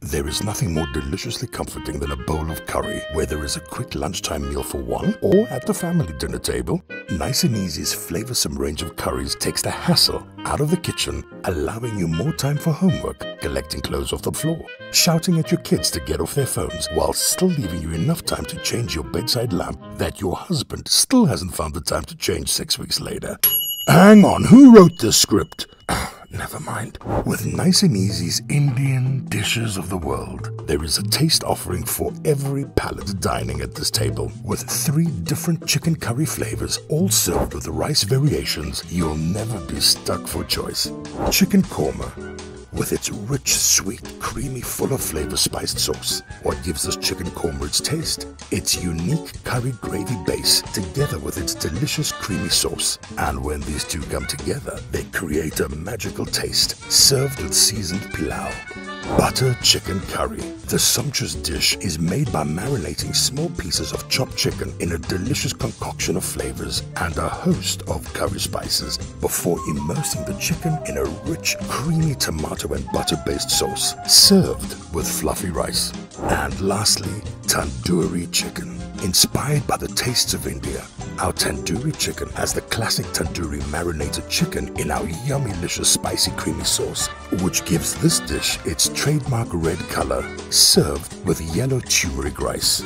There is nothing more deliciously comforting than a bowl of curry, whether it's a quick lunchtime meal for one or at the family dinner table. Nice and Easy's flavorsome range of curries takes the hassle out of the kitchen, allowing you more time for homework, collecting clothes off the floor, shouting at your kids to get off their phones, while still leaving you enough time to change your bedside lamp that your husband still hasn't found the time to change 6 weeks later. Hang on, who wrote this script? Never mind. With Nice and Easy's Indian dishes of the world, there is a taste offering for every palate dining at this table. With 3 different chicken curry flavors, all served with rice variations, you'll never be stuck for choice. Chicken korma, with its rich, sweet, creamy, full of flavor spiced sauce. What gives this chicken korma its taste? Its unique curry gravy base, together with its delicious creamy sauce. And when these two come together, they create a magical taste, served with seasoned pilau. Butter chicken curry. The sumptuous dish is made by marinating small pieces of chopped chicken in a delicious concoction of flavors and a host of curry spices before immersing the chicken in a rich, creamy tomato and butter-based sauce, served with fluffy rice. And lastly, tandoori chicken. Inspired by the tastes of India, our tandoori chicken has the classic tandoori marinated chicken in our yummy-licious spicy creamy sauce, which gives this dish its trademark red color, served with yellow turmeric rice.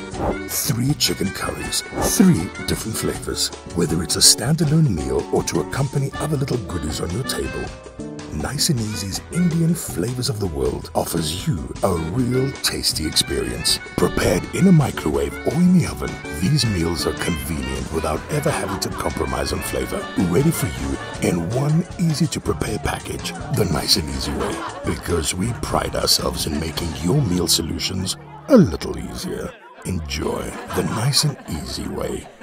3 chicken curries, 3 different flavors, whether it's a standalone meal or to accompany other little goodies on your table. Nice and Easy's Indian Flavors of the World offers you a real tasty experience. Prepared in a microwave or in the oven, these meals are convenient without ever having to compromise on flavor. Ready for you in one easy-to-prepare package, the Nice and Easy way. Because we pride ourselves in making your meal solutions a little easier. Enjoy the Nice and Easy way.